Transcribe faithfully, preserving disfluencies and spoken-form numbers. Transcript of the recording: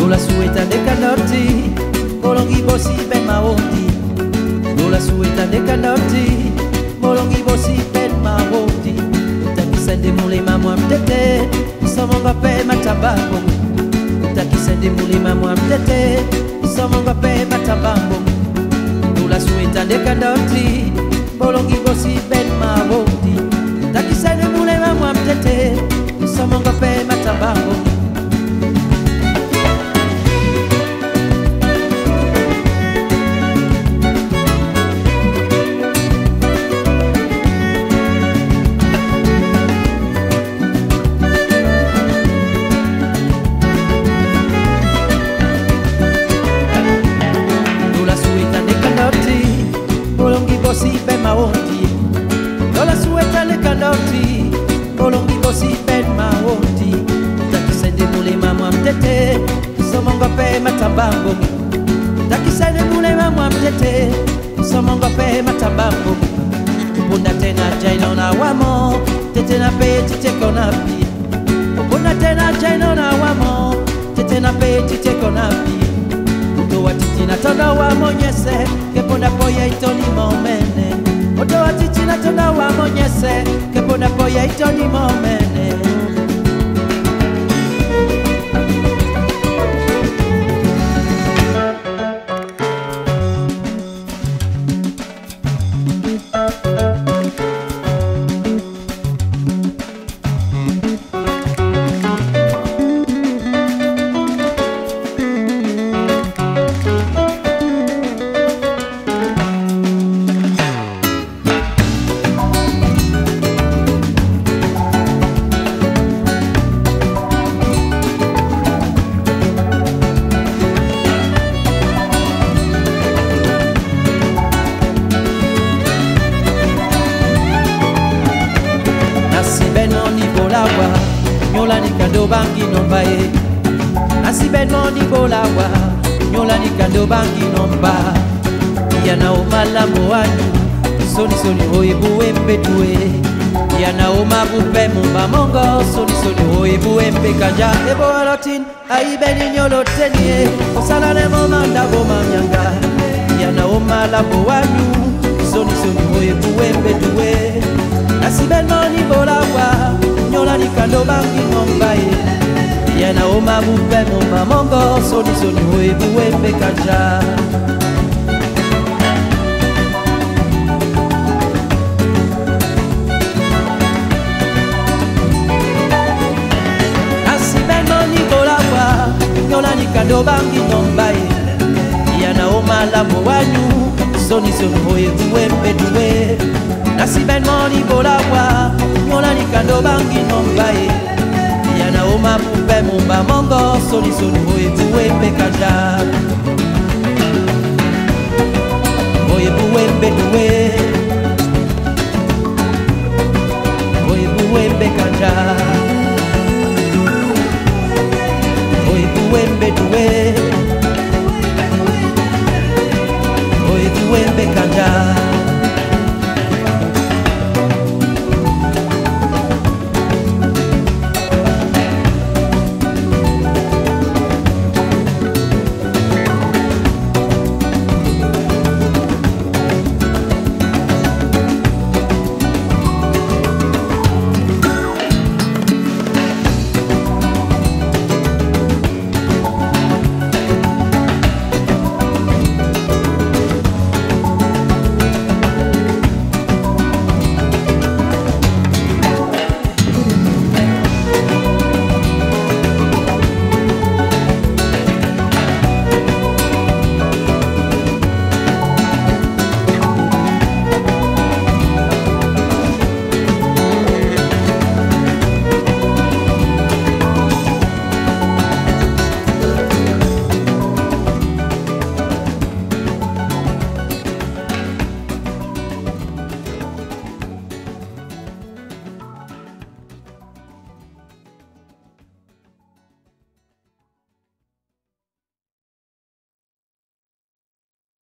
Lola sueta de canoti, bolongi bosi ben maoti. Lola sueta de canoti, bolongi bosi ben maoti. Utakisende mulima mwamtete, somonga pe matabambo. Utakisende mulima mwamtete, somonga pe matabambo. Lola sueta de canoti, bolongi bosi ben maoti. Utakisende mulima mwamtete, somonga pe matabambo. Bosi ben maoti, Lola sueta le canoti, bolongi bosi ben maoti. Takisende mulima mwamtete, somonga pe matabambo. Takisende mulima mwamtete, somonga pe matabambo. Upunda tena jaino na wamo, tete na pe tite konapi. Upunda tena jaino na wamo, tete na pe tite konapi. Otoa titi na tono wa monyese, keponda poya itoni momene. Otoa titi na tono wa monyese, keponda poya itoni momene. Nyola ni kando bangi nomba e Nasi ben moni bolawa Nyola ni kando bangi nomba Yana omala moanu Soni soni hoi buwe mbetue Yana oma bupe mumba mongo Soni soni hoi buwe mbekanja Ebo alotin aibeni nyolo tenye Osala ne momanda goma myanga Yana omala moanu Soni soni hoi buwe mbetue Nasi ben moni bolawa Nyola ni kando bangi nombaye Yana oma bupe mumba mongo Soni soni hoi buwe mbekanja Asi ben moni bolawa Nyola ni kando bangi nombaye Yana oma lamo wanyu Soni soni hoi buwe mbedue Nasi ben moni bolawa Nyola ni kando bangi nombaye Yana oma pupe mumba mongo Soni soni hoi buwe mbekanja Hoi buwe mbedue Hoi buwe mbekanja Hoi buwe mbedue Hoi buwe mbekanja